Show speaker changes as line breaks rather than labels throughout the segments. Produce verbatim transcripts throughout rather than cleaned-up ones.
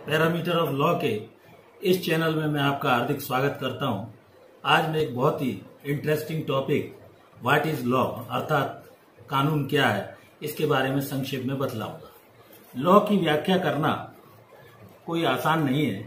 Parameter of law के इस channel में मैं आपका हार्दिक स्वागत करता हूं। आज मैं एक बहुत ही interesting topic what is law अर्थात कानून क्या है इसके बारे में संक्षेप में बतलाऊंगा। लॉ की व्याख्या करना कोई आसान नहीं है।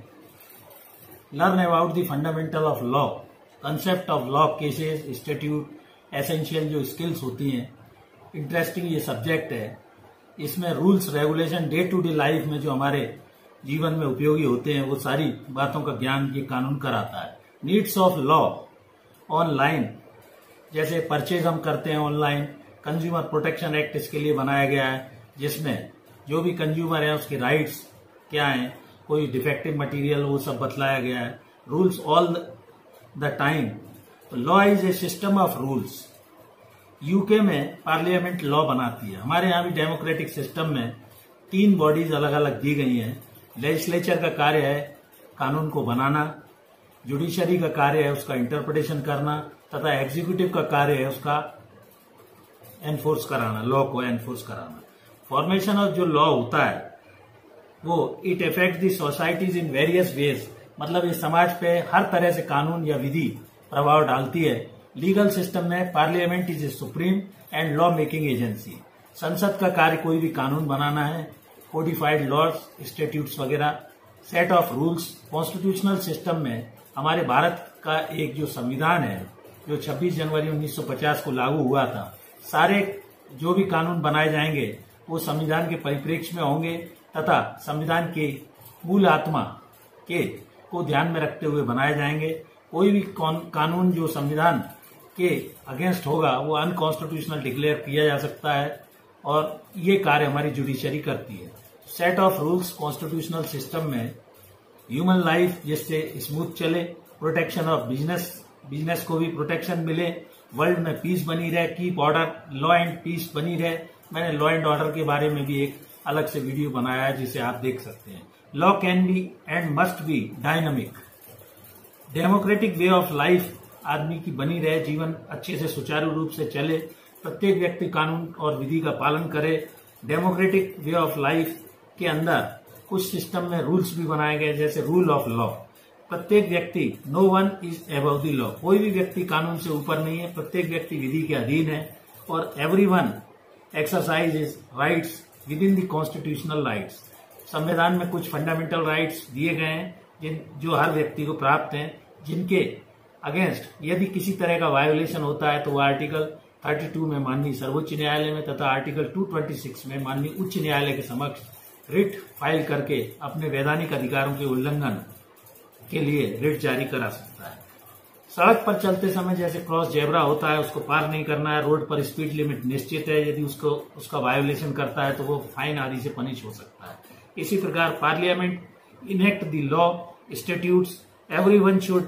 Learn about the fundamental of law, concept of law, cases, statute, essential जो स्किल्स होती हैं। इंटरेस्टिंग ये सब्जेक्ट है। इसमें rules regulation day to day life में जो हमारे जीवन में उपयोगी होते हैं वो सारी बातों का ज्ञान ये कानून कराता है। नीड्स ऑफ लॉ ऑनलाइन, जैसे परचेज हम करते हैं ऑनलाइन, कंज्यूमर प्रोटेक्शन एक्ट इसके लिए बनाया गया है, जिसमें जो भी कंज्यूमर है उसके राइट्स क्या हैं, कोई डिफेक्टिव मटेरियल वो सब बतलाया गया है। Rules all the time. Law is a system of rules. UK में पार्लियामेंट लॉ बनाती है। हमारे यहाँ भी डेमोक्रेटिक सिस्टम में तीन बॉडीज अलग अलग दी गई हैं। लेजिस्लेचर का कार्य है कानून को बनाना, जुडिशरी का कार्य है उसका इंटरप्रिटेशन करना, तथा एग्जीक्यूटिव का कार्य है उसका एनफोर्स कराना, लॉ को एनफोर्स कराना। फॉर्मेशन ऑफ जो लॉ होता है वो it affect the societies in various ways, मतलब ये समाज पे हर तरह से कानून या विधि प्रभाव डालती है। लीगल सिस्टम में parliament is a supreme and law making agency. संसद का कार्य कोई भी कानून बनाना है, कोडिफाइड लॉज, स्टैट्यूट्स वगैरह। Set of rules. Constitutional system में हमारे भारत का एक जो संविधान है जो छब्बीस जनवरी उन्नीस सौ पचास को लागू हुआ था, सारे जो भी कानून बनाए जाएंगे वो संविधान के परिप्रेक्ष्य में होंगे तथा संविधान के मूल आत्मा के को ध्यान में रखते हुए बनाए जाएंगे। कोई भी कानून जो संविधान के अगेंस्ट होगा वो अनकॉन्स्टिट्यूशनल डिक्लेयर किया जा सकता है और ये कार्य हमारी जुडिशरी करती है। Set of rules constitutional system में ह्यूमन लाइफ जिससे स्मूथ चले, प्रोटेक्शन ऑफ बिजनेस, बिजनेस को भी प्रोटेक्शन मिले, वर्ल्ड में पीस बनी रहे, keep order, law and peace बनी रहे। मैंने लॉ एंड ऑर्डर के बारे में भी एक अलग से वीडियो बनाया है जिसे आप देख सकते हैं। Law can be and must be dynamic. Democratic way of life आदमी की बनी रहे, जीवन अच्छे से सुचारू रूप से चले, प्रत्येक व्यक्ति कानून और विधि का पालन करे। डेमोक्रेटिक वे ऑफ लाइफ के अंदर कुछ सिस्टम में रूल्स भी बनाए गए, जैसे रूल ऑफ लॉ। प्रत्येक व्यक्ति, no one is above the law, कोई भी व्यक्ति कानून से ऊपर नहीं है, प्रत्येक व्यक्ति विधि के अधीन है। और every one exercise is rights within the constitutional rights. संविधान में कुछ फंडामेंटल राइट्स दिए गए हैं जिन जो हर व्यक्ति को प्राप्त हैं, जिनके अगेंस्ट यदि किसी तरह का वायोलेशन होता है तो वो आर्टिकल बत्तीस में माननीय सर्वोच्च न्यायालय में तथा आर्टिकल दो सौ छब्बीस में माननीय उच्च न्यायालय के समक्ष रिट फाइल करके अपने वैधानिक अधिकारों के उल्लंघन के लिए रिट जारी करा सकता है। सड़क पर चलते समय जैसे क्रॉस जेब्रा होता है उसको पार नहीं करना है, रोड पर स्पीड लिमिट निश्चित है, यदि उसको उसका वायोलेशन करता है तो वो फाइन आदि से पनिश हो सकता है। इसी प्रकार parliament enact the law, statutes, everyone should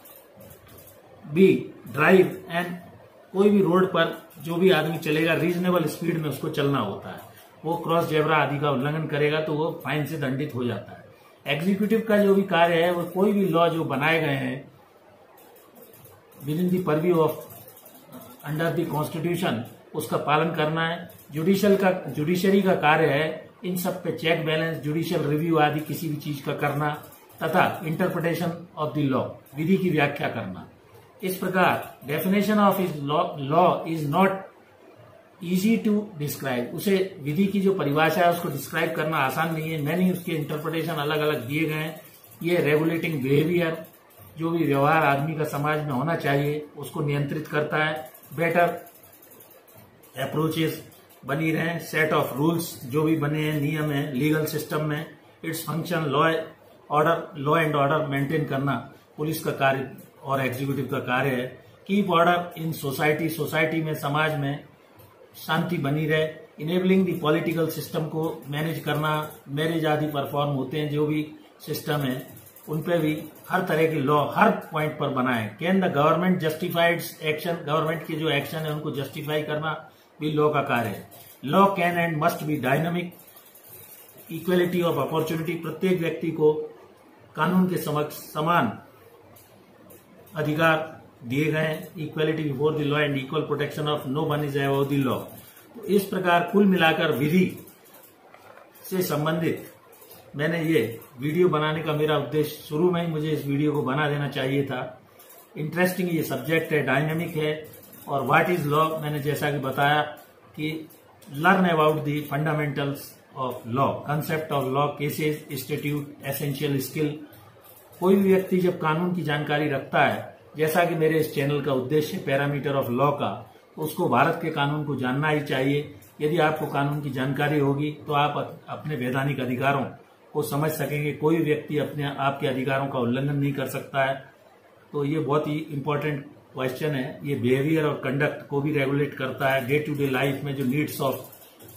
be drive and कोई भी रोड पर जो भी आदमी चलेगा रीजनेबल स्पीड में उसको चलना होता है। वो क्रॉस जेब्रा आदि का उल्लंघन करेगा तो वो फाइन से दंडित हो जाता है। एग्जीक्यूटिव का जो भी कार्य है वो कोई भी लॉ जो बनाए गए हैं within the purview of under the constitution उसका पालन करना है। जुडिशियल का जुडिशरी का कार्य है इन सब पे चेक बैलेंस, जुडिशियल रिव्यू आदि किसी भी चीज का करना तथा इंटरप्रिटेशन ऑफ द लॉ, विधि की व्याख्या करना। इस प्रकार definition of is law is not easy to describe. उसे विधि की जो परिभाषा है उसको डिस्क्राइब करना आसान नहीं है। मैंने उसके इंटरप्रिटेशन अलग अलग दिए गए हैं। ये रेगुलेटिंग बिहेवियर, जो भी व्यवहार आदमी का समाज में होना चाहिए उसको नियंत्रित करता है। बेटर अप्रोचेस बनी रहे। सेट ऑफ रूल्स जो भी बने हैं, नियम है लीगल सिस्टम में। Its function law order, law and order maintain करना पुलिस का कार्य और एग्जीक्यूटिव का कार्य है। Keep order in society, society में समाज में शांति बनी रहे। इनेबलिंग द पॉलिटिकल सिस्टम को मैनेज करना, मैरिज आदि परफॉर्म होते हैं जो भी सिस्टम है उन पे भी हर तरह के लॉ हर पॉइंट पर बनाए। Can the government justified action, government के जो एक्शन है उनको जस्टिफाई करना भी लॉ का कार्य है। Law can and must be dynamic. Equality of opportunity, प्रत्येक व्यक्ति को कानून के समक्ष समान अधिकार दिए गए हैं। Equality before the law and equal protection of no one is above the law. तो इस प्रकार कुल मिलाकर विधि से संबंधित मैंने ये वीडियो बनाने का मेरा उद्देश्य शुरू में ही मुझे इस वीडियो को बना देना चाहिए था। इंटरेस्टिंग ये सब्जेक्ट है, डायनेमिक है। और व्हाट इज लॉ, मैंने जैसा कि बताया कि learn about the fundamentals of law, concept of law, cases, institute, essential skill. कोई भी व्यक्ति जब कानून की जानकारी रखता है, जैसा कि मेरे इस चैनल का उद्देश्य है पैरामीटर ऑफ लॉ का, तो उसको भारत के कानून को जानना ही चाहिए। यदि आपको कानून की जानकारी होगी तो आप अपने वैधानिक अधिकारों को समझ सकेंगे। कोई व्यक्ति अपने आपके अधिकारों का उल्लंघन नहीं कर सकता है। तो ये बहुत ही इंपॉर्टेंट क्वेश्चन है। ये बिहेवियर और कंडक्ट को भी रेगुलेट करता है। डे टू डे लाइफ में जो नीड्स ऑफ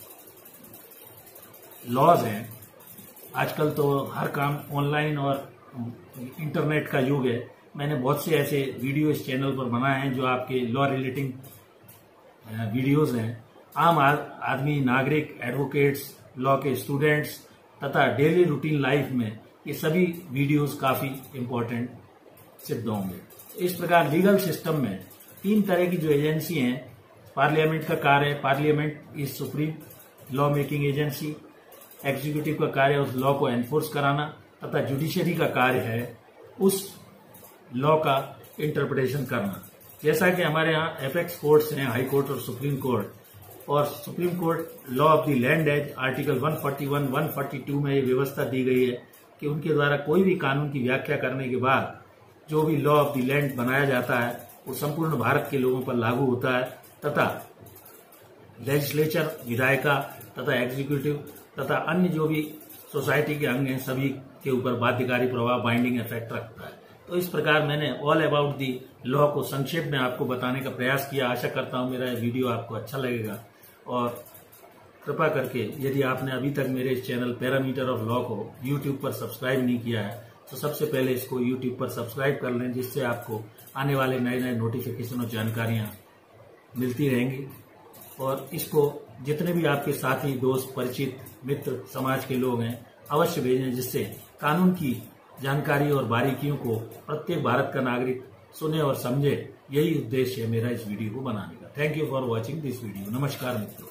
लॉज हैं, आजकल तो हर काम ऑनलाइन और इंटरनेट का युग है। मैंने बहुत से ऐसे वीडियो इस चैनल पर बनाए हैं जो आपके लॉ रिलेटिंग वीडियोस हैं। आम आदमी, नागरिक, एडवोकेट्स, लॉ के स्टूडेंट्स तथा डेली रूटीन लाइफ में ये सभी वीडियोस काफी इंपॉर्टेंट सिद्ध होंगे। इस प्रकार लीगल सिस्टम में तीन तरह की जो एजेंसी हैं, पार्लियामेंट का कार्य है, parliament is supreme law making agency. Executive का कार्य है उस लॉ को एनफोर्स कराना, तथा जुडिशरी का कार्य है उस लॉ का इंटरप्रिटेशन करना। जैसा कि हमारे यहाँ एपेक्स कोर्ट्स हैं, हाई कोर्ट और सुप्रीम कोर्ट। और supreme court law of the land act article एक सौ इकतालीस, एक सौ बयालीस में ये व्यवस्था दी गई है कि उनके द्वारा कोई भी कानून की व्याख्या करने के बाद जो भी लॉ ऑफ द लैंड बनाया जाता है वो संपूर्ण भारत के लोगों पर लागू होता है, तथा लेजिस्लेचर, विधायिका तथा एग्जीक्यूटिव तथा अन्य जो भी सोसाइटी के अंग हैं सभी के ऊपर बाध्यकारी प्रभाव, बाइंडिंग इफेक्ट रखता है। तो इस प्रकार मैंने ऑल अबाउट दी लॉ को संक्षेप में आपको बताने का प्रयास किया। आशा करता हूं मेरा वीडियो आपको अच्छा लगेगा। और कृपा करके यदि आपने अभी तक मेरे इस चैनल पैरामीटर ऑफ लॉ को यूट्यूब पर सब्सक्राइब नहीं किया है तो सबसे पहले इसको यूट्यूब पर सब्सक्राइब कर लें, जिससे आपको आने वाले नए नए नोटिफिकेशन और जानकारियां मिलती रहेंगी। और इसको जितने भी आपके साथी, दोस्त, परिचित, मित्र, समाज के लोग हैं अवश्य भेजें, जिससे कानून की जानकारी और बारीकियों को प्रत्येक भारत का नागरिक सुने और समझे। यही उद्देश्य है मेरा इस वीडियो को बनाने का। Thank you for watching this video. नमस्कार मित्रों।